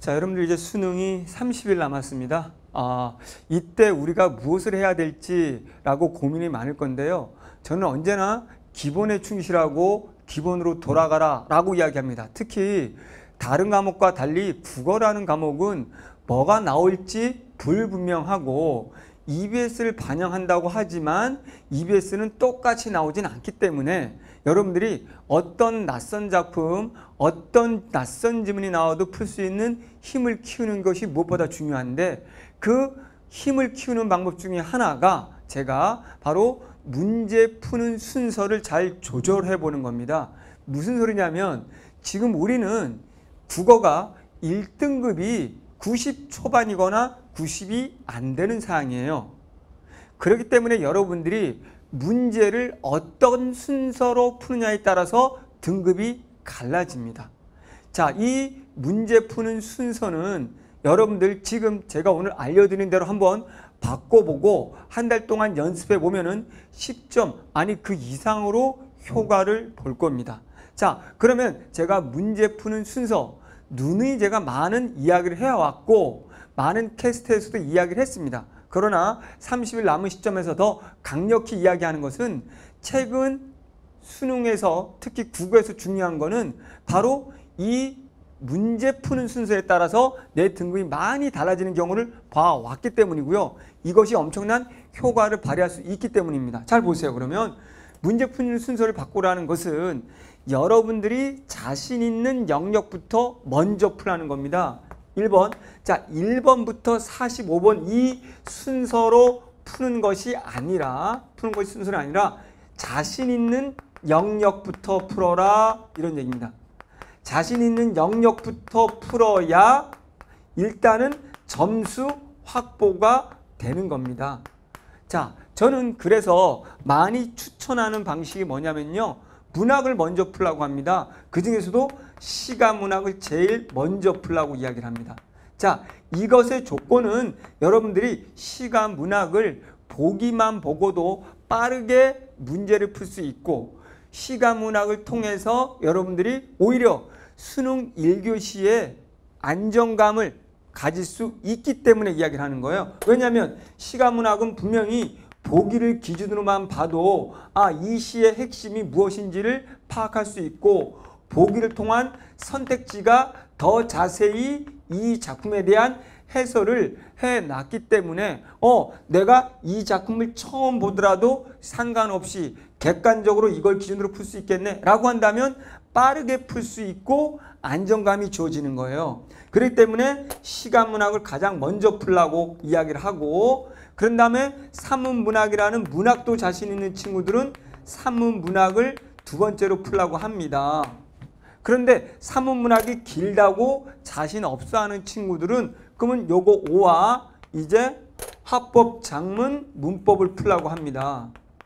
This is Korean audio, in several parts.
자, 여러분들 이제 수능이 30일 남았습니다. 이때 우리가 무엇을 해야 될지라고 고민이 많을 건데요. 저는 언제나 기본에 충실하고 기본으로 돌아가라 라고 이야기합니다. 특히 다른 과목과 달리 국어라는 과목은 뭐가 나올지 불분명하고 EBS를 반영한다고 하지만 EBS는 똑같이 나오진 않기 때문에 여러분들이 어떤 낯선 작품, 어떤 낯선 지문이 나와도 풀 수 있는 힘을 키우는 것이 무엇보다 중요한데, 그 힘을 키우는 방법 중에 하나가 제가 바로 문제 푸는 순서를 잘 조절해 보는 겁니다. 무슨 소리냐면 지금 우리는 국어가 1등급이 90 초반이거나 90이 안 되는 사항이에요. 그렇기 때문에 여러분들이 문제를 어떤 순서로 푸느냐에 따라서 등급이 갈라집니다. 자, 이 문제 푸는 순서는 여러분들 지금 제가 오늘 알려드린 대로 한번 바꿔보고 한 달 동안 연습해 보면은 10점 아니 그 이상으로 효과를 볼 겁니다. 자, 그러면 제가 문제 푸는 순서 누누이 제가 많은 이야기를 해왔고 많은 캐스트에서도 이야기를 했습니다. 그러나 30일 남은 시점에서 더 강력히 이야기하는 것은 최근 수능에서 특히 국어에서 중요한 것은 바로 이 문제 푸는 순서에 따라서 내 등급이 많이 달라지는 경우를 봐왔기 때문이고요. 이것이 엄청난 효과를 발휘할 수 있기 때문입니다. 잘 보세요. 그러면 문제 푸는 순서를 바꾸라는 것은 여러분들이 자신 있는 영역부터 먼저 풀라는 겁니다. 1번. 자, 1번부터 45번 이 순서로 푸는 것이 순서가 아니라 자신 있는 영역부터 풀어라 이런 얘기입니다. 자신 있는 영역부터 풀어야 일단은 점수 확보가 되는 겁니다. 자, 저는 그래서 많이 추천하는 방식이 뭐냐면요. 문학을 먼저 풀라고 합니다. 그 중에서도 시가 문학을 제일 먼저 풀라고 이야기를 합니다. 자, 이것의 조건은 여러분들이 시가 문학을 보기만 보고도 빠르게 문제를 풀 수 있고 시가 문학을 통해서 여러분들이 오히려 수능 1교시에 안정감을 가질 수 있기 때문에 이야기를 하는 거예요. 왜냐하면 시가 문학은 분명히 보기를 기준으로만 봐도 이 시의 핵심이 무엇인지를 파악할 수 있고 보기를 통한 선택지가 더 자세히 이 작품에 대한 해설을 해놨기 때문에 내가 이 작품을 처음 보더라도 상관없이 객관적으로 이걸 기준으로 풀 수 있겠네 라고 한다면 빠르게 풀 수 있고 안정감이 주어지는 거예요. 그렇기 때문에 시가 문학을 가장 먼저 풀라고 이야기를 하고, 그런 다음에 산문문학이라는 문학도 자신 있는 친구들은 산문문학을 두 번째로 풀라고 합니다. 그런데 산문문학이 길다고 자신 없어 하는 친구들은 그러면 요거 5와 이제 화법, 작문, 문법을 풀라고 합니다.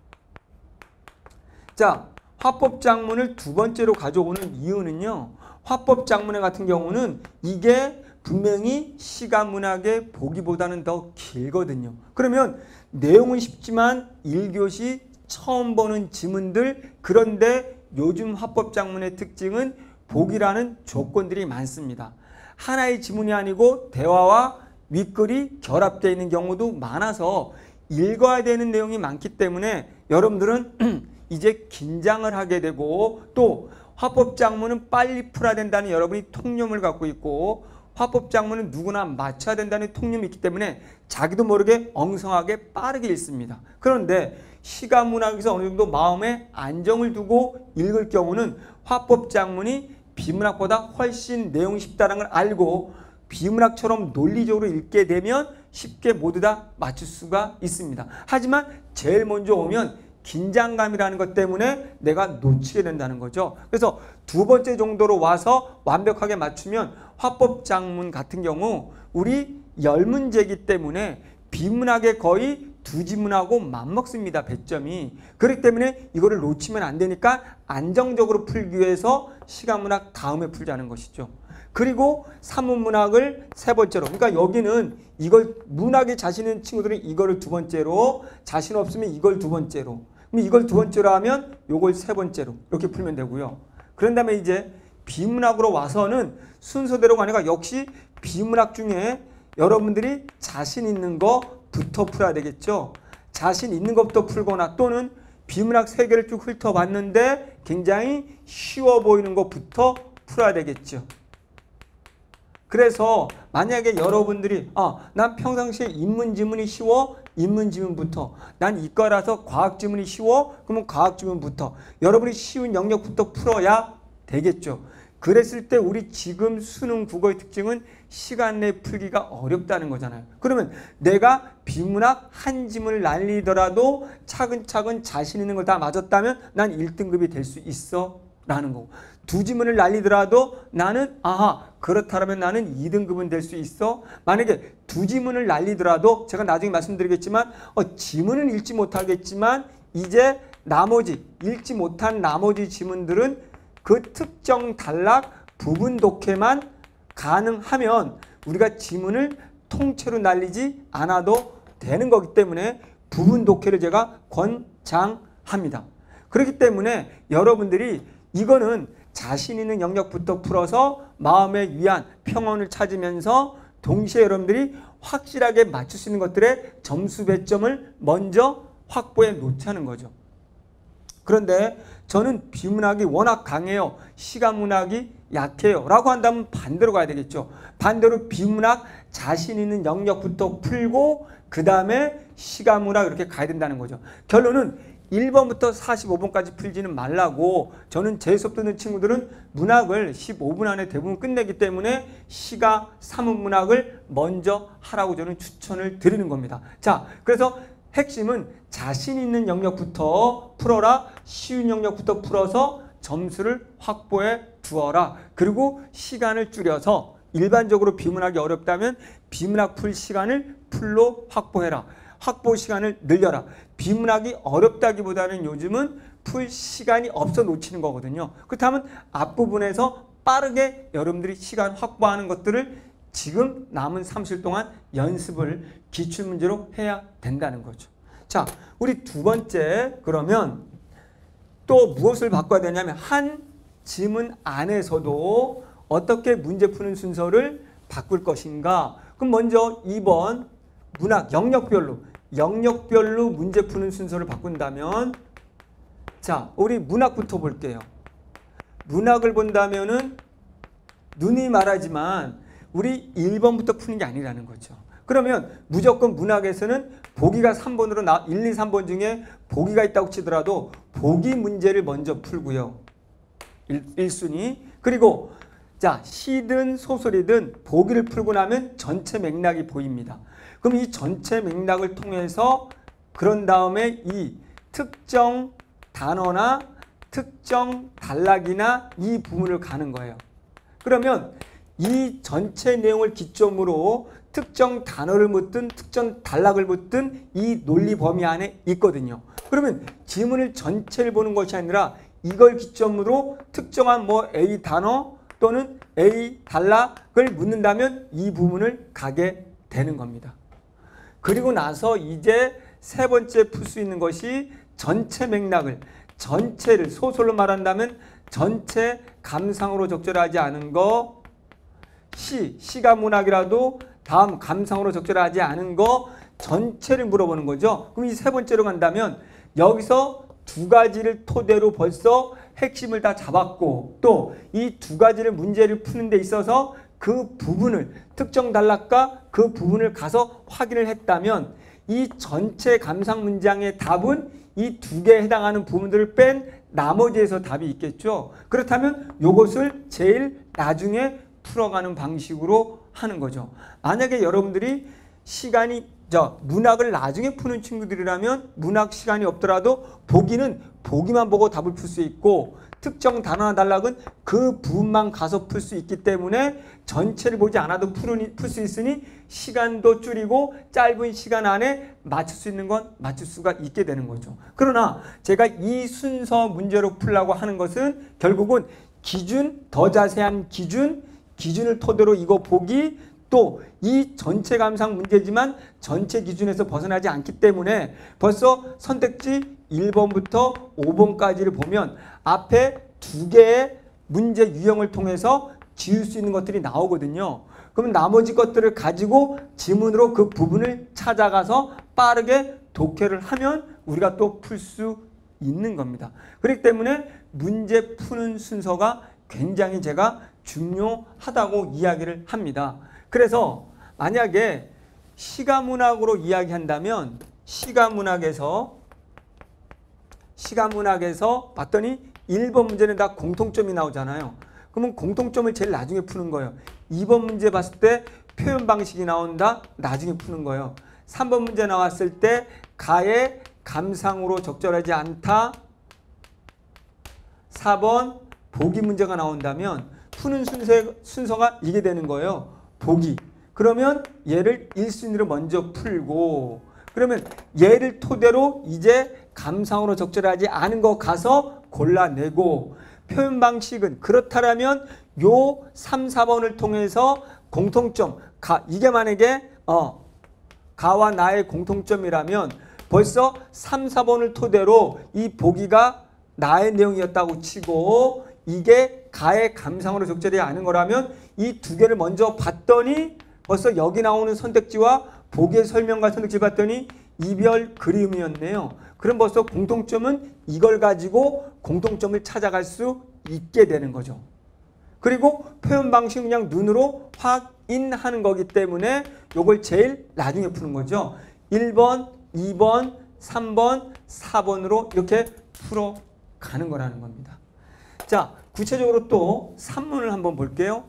자, 화법, 작문을 두 번째로 가져오는 이유는요. 화법, 작문 같은 경우는 이게 분명히 시가 문학의 보기보다는 더 길거든요. 그러면 내용은 쉽지만 1교시 처음 보는 지문들, 그런데 요즘 화법 작문의 특징은 보기라는 조건들이 많습니다. 하나의 지문이 아니고 대화와 윗글이 결합되어 있는 경우도 많아서 읽어야 되는 내용이 많기 때문에 여러분들은 이제 긴장을 하게 되고, 또 화법 작문은 빨리 풀어야 된다는 여러분이 통념을 갖고 있고 화법 작문은 누구나 맞춰야 된다는 통념이 있기 때문에 자기도 모르게 엉성하게 빠르게 읽습니다. 그런데 시가 문학에서 어느 정도 마음에 안정을 두고 읽을 경우는 화법 작문이 비문학보다 훨씬 내용이 쉽다는 걸 알고 비문학처럼 논리적으로 읽게 되면 쉽게 모두 다 맞출 수가 있습니다. 하지만 제일 먼저 오면 긴장감이라는 것 때문에 내가 놓치게 된다는 거죠. 그래서 두 번째 정도로 와서 완벽하게 맞추면 화법 작문 같은 경우 우리 10문제이기 때문에 비문학의 거의 두 지문하고 맞먹습니다. 배점이. 그렇기 때문에 이거를 놓치면 안 되니까 안정적으로 풀기 위해서 시가문학 다음에 풀자는 것이죠. 그리고 산문문학을 세 번째로, 그러니까 여기는 이걸 문학에 자신 있는 친구들은 이거를 두 번째로, 자신 없으면 이걸 두 번째로, 그럼 이걸 두 번째로 하면 요걸 세 번째로 이렇게 풀면 되고요. 그런 다음에 이제 비문학으로 와서는 순서대로가 아니라 역시 비문학 중에 여러분들이 자신 있는 거부터 풀어야 되겠죠. 자신 있는 것부터 풀거나 또는 비문학 3개를 쭉 훑어봤는데 굉장히 쉬워 보이는 것부터 풀어야 되겠죠. 그래서 만약에 여러분들이 난 평상시에 인문지문이 쉬워, 인문지문부터, 난 이과라서 과학지문이 쉬워, 그러면 과학지문부터, 여러분이 쉬운 영역부터 풀어야 되겠죠. 그랬을 때 우리 지금 수능 국어의 특징은 시간 내에 풀기가 어렵다는 거잖아요. 그러면 내가 비문학 한 지문을 날리더라도 차근차근 자신 있는 걸 다 맞았다면 난 1등급이 될 수 있어 라는 거고, 2지문을 날리더라도 나는 그렇다면 나는 2등급은 될 수 있어. 만약에 2지문을 날리더라도 제가 나중에 말씀드리겠지만 지문은 읽지 못하겠지만 이제 나머지 읽지 못한 나머지 지문들은 그 특정 단락 부분 독해만 가능하면 우리가 지문을 통째로 날리지 않아도 되는 거기 때문에 부분 독해를 제가 권장합니다. 그렇기 때문에 여러분들이 이거는 자신 있는 영역부터 풀어서 마음의 위안, 평온을 찾으면서 동시에 여러분들이 확실하게 맞출 수 있는 것들의 점수 배점을 먼저 확보해 놓자는 거죠. 그런데 저는 비문학이 워낙 강해요. 시가문학이 약해요. 라고 한다면 반대로 가야 되겠죠. 반대로 비문학 자신 있는 영역부터 풀고 그 다음에 시가문학 이렇게 가야 된다는 거죠. 결론은 1번부터 45번까지 풀지는 말라고, 저는 제 수업 듣는 친구들은 문학을 15분 안에 대부분 끝내기 때문에 시가 3문문학을 먼저 하라고 저는 추천을 드리는 겁니다. 자, 그래서 핵심은 자신 있는 영역부터 풀어라. 쉬운 영역부터 풀어서 점수를 확보해 두어라. 그리고 시간을 줄여서 일반적으로 비문학이 어렵다면 비문학 풀 시간을 풀로 확보해라. 확보 시간을 늘려라. 비문학이 어렵다기보다는 요즘은 풀 시간이 없어 놓치는 거거든요. 그렇다면 앞부분에서 빠르게 여러분들이 시간 확보하는 것들을 지금 남은 30일 동안 연습을 기출문제로 해야 된다는 거죠. 자, 우리 두 번째, 그러면 또 무엇을 바꿔야 되냐면 한 지문 안에서도 어떻게 문제 푸는 순서를 바꿀 것인가. 그럼 먼저 2번 문학 영역별로 문제 푸는 순서를 바꾼다면, 자, 우리 문학부터 볼게요. 문학을 본다면은 눈이 말하지만 우리 1번부터 푸는 게 아니라는 거죠. 그러면 무조건 문학에서는 보기가 3번으로 1, 2, 3번 중에 보기가 있다고 치더라도 보기 문제를 먼저 풀고요. 1순위. 그리고 자, 시든 소설이든 보기를 풀고 나면 전체 맥락이 보입니다. 그럼 이 전체 맥락을 통해서 그런 다음에 이 특정 단어나 특정 단락이나 이 부분을 가는 거예요. 그러면 이 전체 내용을 기점으로 특정 단어를 묻든 특정 단락을 묻든 이 논리 범위 안에 있거든요. 그러면 지문을 전체를 보는 것이 아니라 이걸 기점으로 특정한 A 단어 또는 A 단락을 묻는다면 이 부분을 가게 되는 겁니다. 그리고 나서 이제 세 번째 풀 수 있는 것이 전체 맥락을, 전체를 소설로 말한다면 전체 감상으로 적절하지 않은 거, 시가 문학이라도 다음 감상으로 적절하지 않은 거 전체를 물어보는 거죠. 그럼 이 세 번째로 간다면 여기서 두 가지를 토대로 벌써 핵심을 다 잡았고, 또 이 두 가지를 문제를 푸는 데 있어서 그 부분을 특정 단락과 그 부분을 가서 확인을 했다면 이 전체 감상 문장의 답은 이 두 개에 해당하는 부분들을 뺀 나머지에서 답이 있겠죠. 그렇다면 이것을 제일 나중에 풀어가는 방식으로 하는 거죠. 만약에 여러분들이 문학을 나중에 푸는 친구들이라면 문학 시간이 없더라도 보기만 보고 답을 풀 수 있고, 특정 단어나 단락은 그 부분만 가서 풀 수 있기 때문에 전체를 보지 않아도 풀 수 있으니 시간도 줄이고 짧은 시간 안에 맞출 수 있는 건 맞출 수가 있게 되는 거죠. 그러나 제가 이 순서 문제로 풀려고 하는 것은 결국은 기준, 더 자세한 기준을 토대로 이거 보기, 또 이 전체 감상 문제지만 전체 기준에서 벗어나지 않기 때문에 벌써 선택지 1번부터 5번까지를 보면 앞에 두 개의 문제 유형을 통해서 지을 수 있는 것들이 나오거든요. 그러면 나머지 것들을 가지고 지문으로 그 부분을 찾아가서 빠르게 독해를 하면 우리가 또 풀 수 있는 겁니다. 그렇기 때문에 문제 푸는 순서가 굉장히 제가 중요하다고 이야기를 합니다. 그래서 만약에 시가문학으로 이야기한다면 시가문학에서 봤더니 1번 문제는 다 공통점이 나오잖아요. 그러면 공통점을 제일 나중에 푸는 거예요. 2번 문제 봤을 때 표현 방식이 나온다. 나중에 푸는 거예요. 3번 문제 나왔을 때 가의 감상으로 적절하지 않다. 4번 보기 문제가 나온다면 푸는 순서가 이게 되는 거예요. 보기. 그러면 얘를 1순위로 먼저 풀고 그러면 얘를 토대로 이제 감상으로 적절하지 않은 거 가서 골라내고 표현 방식은 그렇다라면 요 3, 4번을 통해서 공통점 이게 만약에 가와 나의 공통점이라면 벌써 3, 4번을 토대로 이 보기가 나의 내용이었다고 치고 이게 가의 감상으로 적절하지 않은 거라면 이 두 개를 먼저 봤더니 벌써 여기 나오는 선택지와 보기의 설명과 선택지 봤더니 이별 그림이었네요. 그럼 벌써 공통점은 이걸 가지고 공통점을 찾아갈 수 있게 되는 거죠. 그리고 표현 방식은 그냥 눈으로 확인하는 거기 때문에 이걸 제일 나중에 푸는 거죠. 1번, 2번, 3번, 4번으로 이렇게 풀어가는 거라는 겁니다. 자, 구체적으로 또 산문을 한번 볼게요.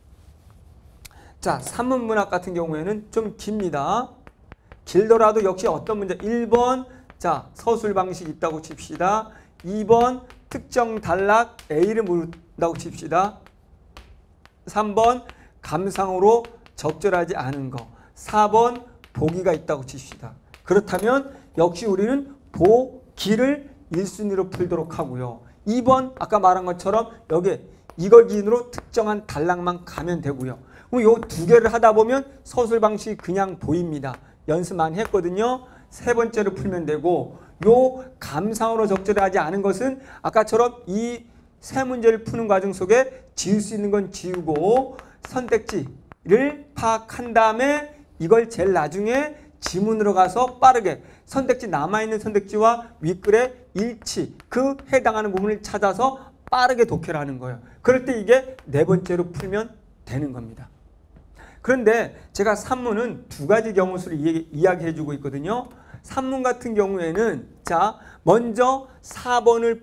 자, 산문 문학 같은 경우에는 좀 깁니다. 길더라도 역시 어떤 문제 1번 자 서술 방식이 있다고 칩시다. 2번 특정 단락 A를 물은다고 칩시다. 3번 감상으로 적절하지 않은 거. 4번 보기가 있다고 칩시다. 그렇다면 역시 우리는 보기를 1순위로 풀도록 하고요. 2번 아까 말한 것처럼 여기 이걸 기준으로 특정한 단락만 가면 되고요. 그럼 요 두 개를 하다 보면 서술 방식이 그냥 보입니다. 연습 많이 했거든요. 세 번째로 풀면 되고 요 감상으로 적절하지 않은 것은 아까처럼 이 세 문제를 푸는 과정 속에 지울 수 있는 건 지우고 선택지를 파악한 다음에 이걸 제일 나중에 지문으로 가서 빠르게 선택지 남아있는 선택지와 윗글의 일치 그 해당하는 부분을 찾아서 빠르게 독해를 하는 거예요. 그럴 때 이게 네 번째로 풀면 되는 겁니다. 그런데 제가 산문은 두 가지 경우 수를 이야기해 주고 있거든요. 산문 같은 경우에는 자 먼저 4번을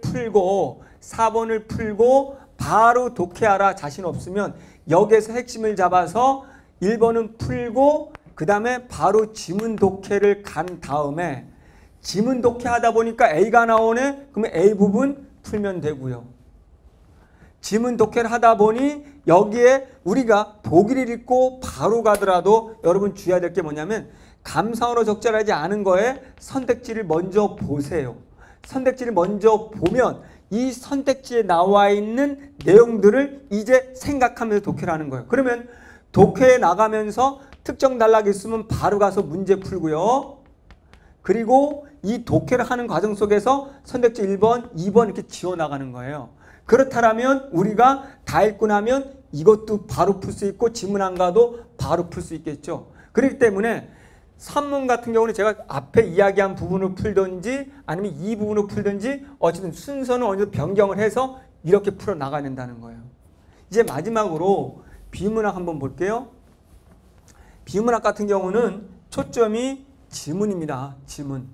풀고 바로 독해하라 자신 없으면 여기에서 핵심을 잡아서 1번은 풀고 그 다음에 바로 지문 독해를 간 다음에 지문 독해하다 보니까 A가 나오네. 그러면 A 부분 풀면 되고요. 지문 독해를 하다 보니 여기에 우리가 보기를 읽고 바로 가더라도 여러분 주의해야 될 게 뭐냐면 감상으로 적절하지 않은 거에 선택지를 먼저 보세요. 선택지를 먼저 보면 이 선택지에 나와 있는 내용들을 이제 생각하면서 독해를 하는 거예요. 그러면 독해에 나가면서 특정 단락이 있으면 바로 가서 문제 풀고요. 그리고 이 독해를 하는 과정 속에서 선택지 1번, 2번 이렇게 지워나가는 거예요. 그렇다면 우리가 다 읽고 나면 이것도 바로 풀 수 있고 지문 안 가도 바로 풀 수 있겠죠. 그렇기 때문에 산문 같은 경우는 제가 앞에 이야기한 부분을 풀든지 아니면 이 부분을 풀든지 어쨌든 순서는 어느 정도 변경을 해서 이렇게 풀어나가야 된다는 거예요. 이제 마지막으로 비문학 한번 볼게요. 비문학 같은 경우는 초점이 지문입니다. 지문.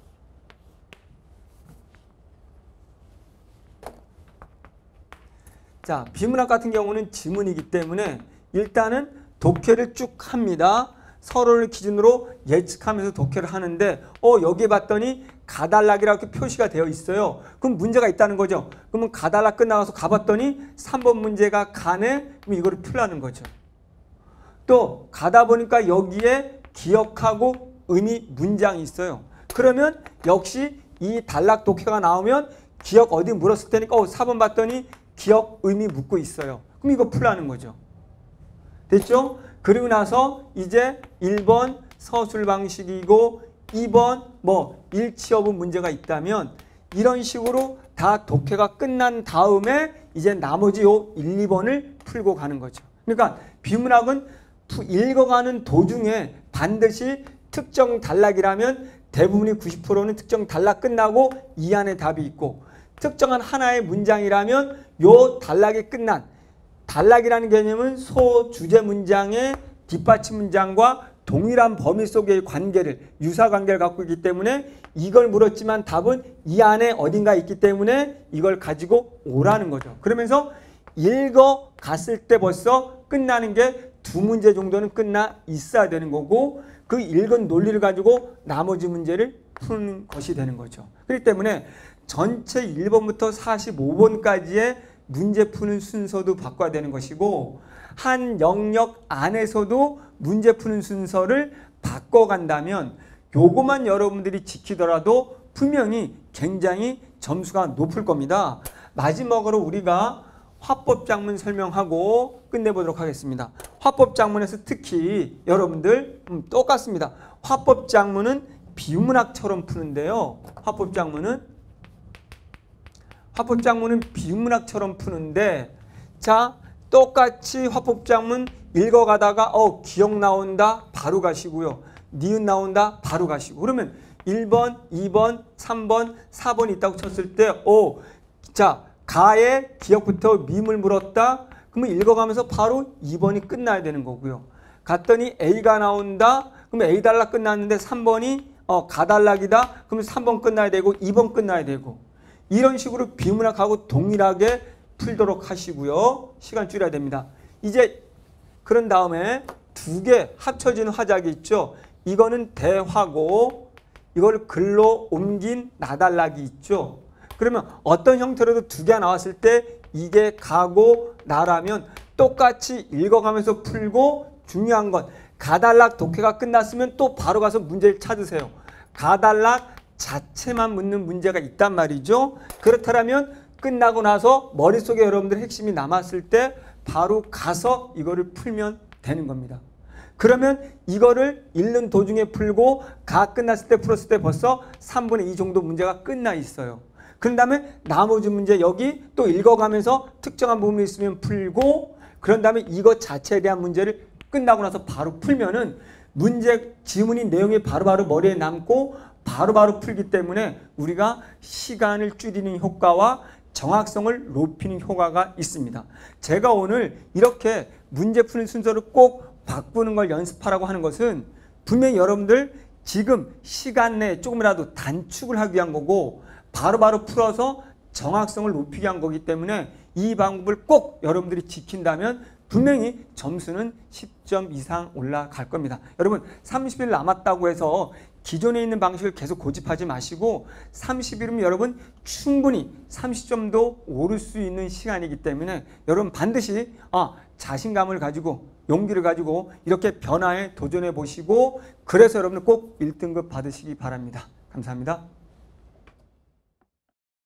자, 비문학 같은 경우는 지문이기 때문에 일단은 독해를 쭉 합니다. 서로를 기준으로 예측하면서 독해를 하는데 여기에 봤더니 가단락이라고 표시가 되어 있어요. 그럼 문제가 있다는 거죠. 그러면 가단락 끝나가서 가봤더니 3번 문제가 가네. 그럼 이거를 풀라는 거죠. 또 가다 보니까 여기에 기억하고 의미 문장이 있어요. 그러면 역시 이 단락 독해가 나오면 기억 어디 물었을 테니까 4번 봤더니 기억 의미 묻고 있어요. 그럼 이거 풀라는 거죠. 됐죠? 그리고 나서 이제 1번 서술 방식이고 2번 일치 여부 문제가 있다면 이런 식으로 다 독해가 끝난 다음에 이제 나머지 요 1, 2번을 풀고 가는 거죠. 그러니까 비문학은 읽어가는 도중에 반드시 특정 단락이라면 대부분이 90%는 특정 단락 끝나고 이 안에 답이 있고, 특정한 하나의 문장이라면 요 단락이 끝난, 단락이라는 개념은 소주제 문장의 뒷받침 문장과 동일한 범위 속의 관계를, 유사관계를 갖고 있기 때문에 이걸 물었지만 답은 이 안에 어딘가 있기 때문에 이걸 가지고 오라는 거죠. 그러면서 읽어갔을 때 벌써 끝나는 게 두 문제 정도는 끝나 있어야 되는 거고, 그 읽은 논리를 가지고 나머지 문제를 푸는 것이 되는 거죠. 그렇기 때문에 전체 1번부터 45번까지의 문제 푸는 순서도 바꿔야 되는 것이고, 한 영역 안에서도 문제 푸는 순서를 바꿔간다면 요것만 여러분들이 지키더라도 분명히 굉장히 점수가 높을 겁니다. 마지막으로 우리가 화법작문 설명하고 끝내보도록 하겠습니다. 화법작문에서 특히 여러분들 똑같습니다. 화법작문은 비문학처럼 푸는데요. 화법작문은 비문학처럼 푸는데, 자, 똑같이 화법작문 읽어가다가 기억 나온다 바로 가시고요. 니은 나온다 바로 가시고, 그러면 1번, 2번, 3번, 4번 있다고 쳤을 때 자, 가의 기억부터 밈을 물었다. 그러면 읽어가면서 바로 2번이 끝나야 되는 거고요. 갔더니 A가 나온다. 그러면 A 단락 끝났는데 3번이 가 단락이다. 그러면 3번 끝나야 되고 2번 끝나야 되고, 이런 식으로 비문학하고 동일하게 풀도록 하시고요. 시간 줄여야 됩니다. 이제 그런 다음에 두 개 합쳐진 화작이 있죠. 이거는 대화고 이걸 글로 옮긴 나단락이 있죠. 그러면 어떤 형태로도 두 개가 나왔을 때 이게 가고 나라면 똑같이 읽어가면서 풀고, 중요한 건 가단락 독해가 끝났으면 또 바로 가서 문제를 찾으세요. 가단락 자체만 묻는 문제가 있단 말이죠. 그렇다면 끝나고 나서 머릿속에 여러분들 핵심이 남았을 때 바로 가서 이거를 풀면 되는 겁니다. 그러면 이거를 읽는 도중에 풀고 가 끝났을 때 풀었을 때 벌써 3분의 2 정도 문제가 끝나 있어요. 그런 다음에 나머지 문제 여기 또 읽어가면서 특정한 부분이 있으면 풀고, 그런 다음에 이것 자체에 대한 문제를 끝나고 나서 바로 풀면은 문제 지문이 내용이 바로바로 머리에 남고 바로바로 풀기 때문에 우리가 시간을 줄이는 효과와 정확성을 높이는 효과가 있습니다. 제가 오늘 이렇게 문제 푸는 순서를 꼭 바꾸는 걸 연습하라고 하는 것은 분명히 여러분들 지금 시간 내에 조금이라도 단축을 하기 위한 거고, 바로바로 풀어서 정확성을 높이기 위한 거기 때문에 이 방법을 꼭 여러분들이 지킨다면 분명히 점수는 10점 이상 올라갈 겁니다. 여러분 30일 남았다고 해서 기존에 있는 방식을 계속 고집하지 마시고 30일이면 여러분 충분히 30점도 오를 수 있는 시간이기 때문에 여러분 반드시 자신감을 가지고 용기를 가지고 이렇게 변화에 도전해 보시고, 그래서 여러분들 꼭 1등급 받으시기 바랍니다. 감사합니다.